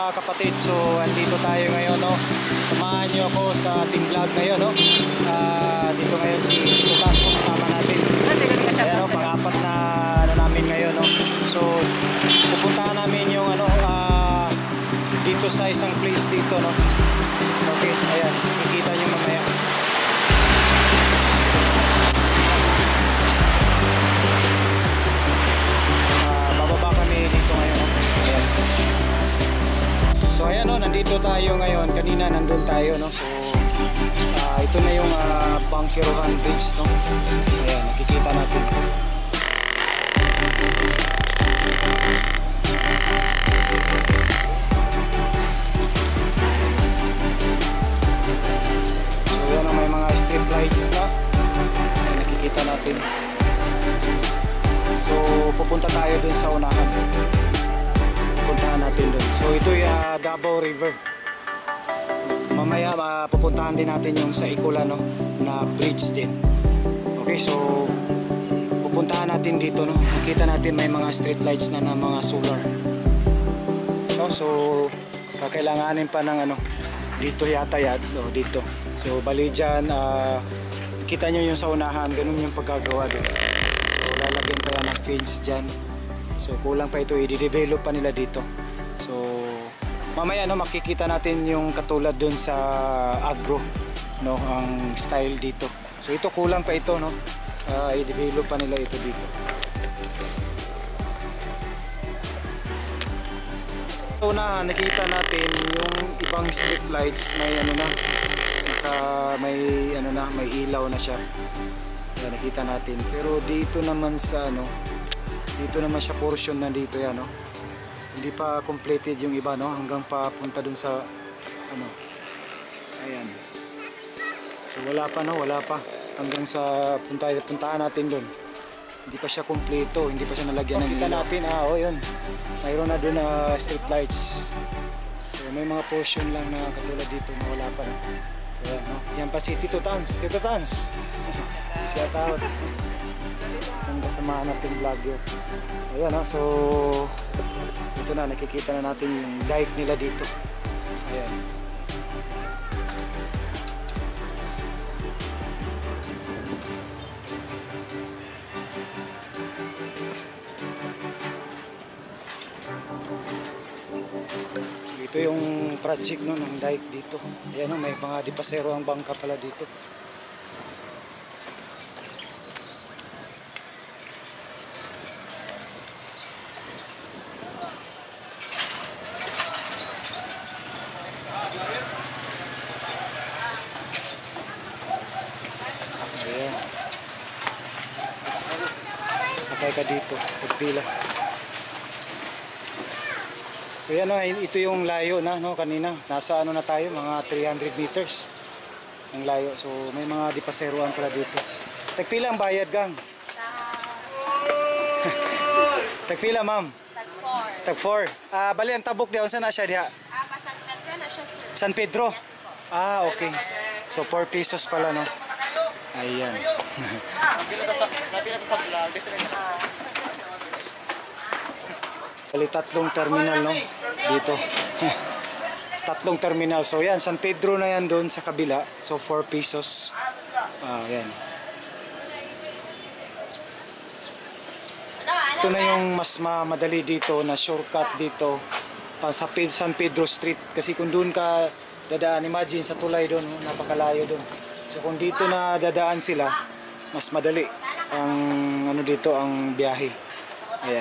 mga kapatid, so andito tayo ngayon, no? Samahan niyo ako sa ating vlog ngayon, no? Dito ngayon si Tutas, kasama natin. Ayan, no? Pang-apat na namin ngayon, no? So pupuntahan namin yung dito sa isang place dito, no? Okay, ayan, kikita niyo mamaya. Bababa kami dito ngayon, no? Ayan. So ayan, no, nandito tayo ngayon. Kanina nandun tayo, no. So ito na yung Bangkirohan Bridge, no. Ayan, nakikita natin. So ayan, no, may mga street lights na. Ayan, nakikita natin. So pupunta tayo dun sa unahan. Pupuntahan natin doon. So ito yung Davao River. Mamaya pupuntahan din natin yung sa Ikula, no, na bridge din. Okay, so pupuntahan natin dito, no. Nakita natin may mga street lights na mga solar. No, so kakailanganin pa ng dito yata yan, no, dito. So bali dyan, kita nyo yung sa unahan, ganun yung pagkagawa doon. So lalagyan pa yan ng fence dyan. So kulang pa ito, i-develop pa nila dito. So mamaya, no, makikita natin yung katulad dun sa agro, no, ang style dito. So ito kulang pa ito, no, i-develop pa nila ito dito. So nakita natin yung ibang street lights, may may ilaw na siya. Yan, nakita natin. Pero dito naman sa dito naman siya portion na dito yan, no. Hindi pa completed yung iba, no, hanggang papunta dun sa ayan. So wala pa, no, wala pa hanggang sa puntahan natin dun. Hindi pa siya kompleto, hindi pa siya nalagyan ng ilaw. Natin, yun. Mayroon na dun street lights. So may mga portion lang na katulad dito na wala pa, no. So yan, no. Yan pa si Tito Tans. Shout out. Isang kasamahan natin vlog yun. Ayan, no? So ito na, nakikita na natin yung dike nila dito. Ayan. So ito yung project, no, ng dike dito. Ayan, no, may mga dipasero ang bangka pala dito. Sakay ka dito, pagpila. So yan, no, ito yung layo na, no, kanina. Nasa na tayo, mga 300 meters ang layo. So may mga dipaseroan pala dito. Tagpila ang bayad, gang? Tagpila, ma'am? Tag 4. Bali ang tabok diyan, saan na siya diha? San Pedro? Okay. So 4 pesos pala, no. Ayan. Bali tatlong terminal, no, dito. Tatlong terminal. So yan, San Pedro na yan doon sa kabila. So 4 pesos. Yan. Ito na yung mas madali dito na shortcut dito sa San Pedro Street. Kasi kung doon ka dadaan, imagine sa tulay doon, napakalayo doon. So kung dito na dadaan sila, mas madali ang dito ang biyahe. Ayan.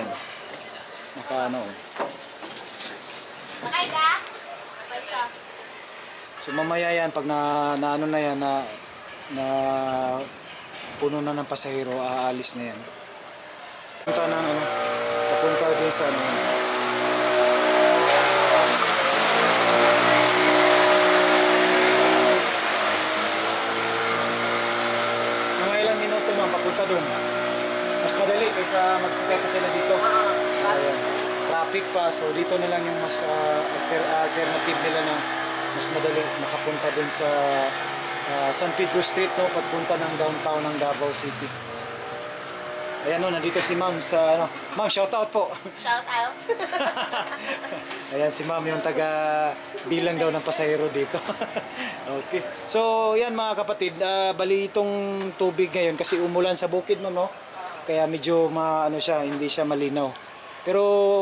So mamaya yan, pag na yan na puno na ng pasahero, aalis na yan. Papunta din sa mga ilang minuto man papunta doon. Mas madali kaysa magsakay pa sila dito. Ayan. Traffic pa, so dito na lang yung mas alternative nila na mas madali makapunta doon sa San Pedro Street, no, pagpunta ng downtown ng Davao City. Ayan no, nandito si ma'am sa ano. Ma'am, shout out po. Shout out. Ayan si ma'am yung taga bilang daw ng pasahero dito. Okay. So, yan mga kapatid, bali itong tubig ngayon kasi umulan sa bukid mo no. Kaya medyo ano siya, hindi siya malinaw. Pero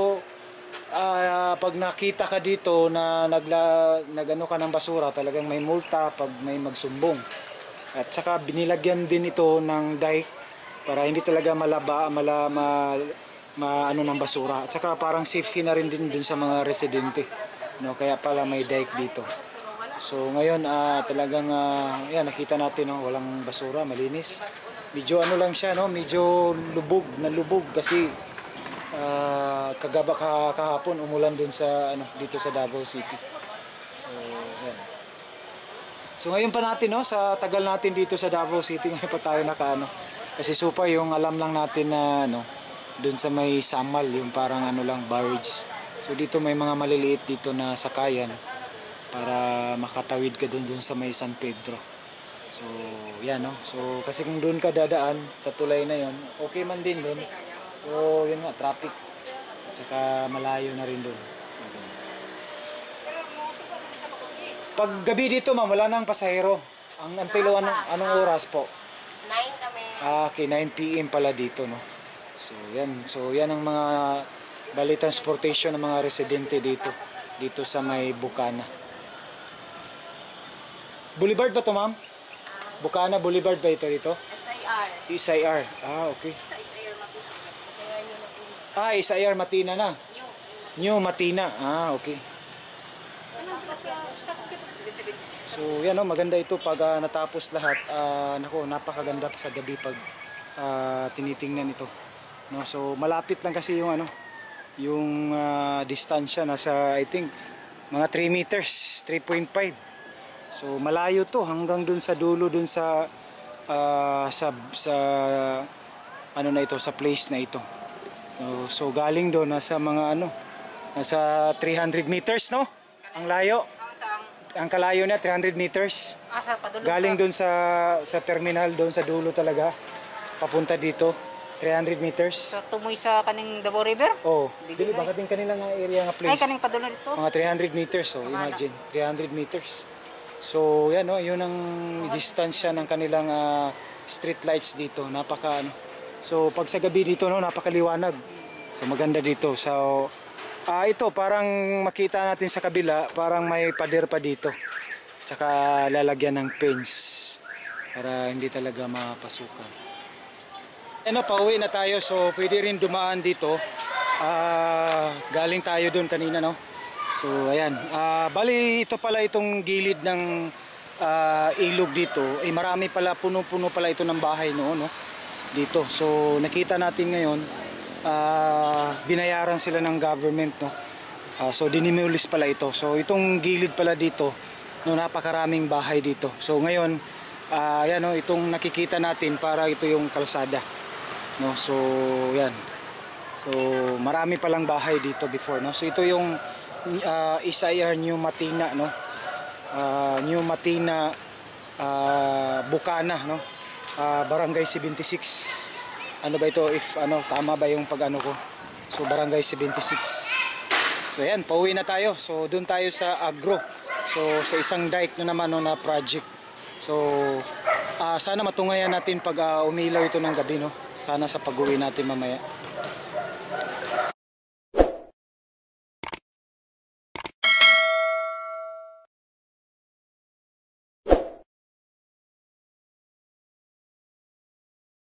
pag nakita ka dito na nagano ka ng basura, talagang may multa pag may magsumbong. At saka binilagyan din ito ng dike para hindi talaga ano ng basura. At saka parang safety na rin din dun sa mga residente. No, kaya pala may dike dito. So ngayon talagang yan nakita natin no, walang basura, malinis. Medyo ano lang siya no, medyo lubog kasi kahapon umulan dun sa ano dito sa Davao City. So yan. So ngayon pa natin no, sa tagal natin dito sa Davao City ngayon pa tayo nakaano. Kasi super yung alam lang natin na ano dun sa may samal yung parang ano lang barge. So dito may mga maliliit dito na sakayan para makatawid ka dun sa may San Pedro. So yan no. So kasi kung doon ka dadaan sa tulay na yon, okay man din doon. So yun nga, traffic. At saka malayo na rin doon. Pag gabi dito ma'am, wala nang pasahero. Ang antilo anong oras po? 9 kami. Okay, 9 PM pala dito no. So yan ang mga bali transportation ng mga residente dito sa may Bukana. Boulevard ba to ma'am? Bukana Boulevard ba ito dito? SIR. SIR. Okay. Sa SIR Matina. SIR New Matina. SIR Matina na. New Matina. Okay. So yan maganda ito pag natapos lahat. Nako, napakaganda sa gabi pag tinitingnan ito. No, so malapit lang kasi yung yung distansya nasa I think mga 3 meters, 3.5. So malayo to hanggang dun sa dulo dun sa ano na ito, sa place na ito. So galing doon nasa mga nasa 300 meters no? Ang layo. Ang kalayo na 300 meters. Galing doon sa terminal doon sa dulo talaga. Papunta dito 300 meters. So tumoy sa kaning Davao River? Oh, dili baka din kanila nga area nga place. Ay kaning padulo dito. Mga 300 meters so imagine 300 meters. So yan no, yun ang distansya ng kanilang street lights dito. Napaka So pag sa gabi dito no, napakaliwanag. So maganda dito. So ito parang makita natin sa kabila, parang may pader pa dito. Tsaka lalagyan ng fence para hindi talaga mapasukan. Pauwi na tayo, so pwede rin dumaan dito. Galing tayo doon kanina no. So ayan, bali ito pala itong gilid ng ilog dito. Marami pala, puno-puno pala ito ng bahay noon no. Dito. So nakita natin ngayon binayaran sila ng government no. So dinimulis pala ito. So itong gilid pala dito no, napakaraming bahay dito. So ngayon yan no, itong nakikita natin para ito yung kalsada no. So yan. So marami palang bahay dito before no. So ito yung SIR New Matina no. New Matina Bukana no. Barangay 76. Ano ba ito, if tama ba yung pag ko? So barangay 76. So ayan, pauwi na tayo. So doon tayo sa agro. So sa isang dike na naman no, na project. So sana matungayan natin pag umilaw ito ng gabi no. Sana sa pag-uwi natin mamaya.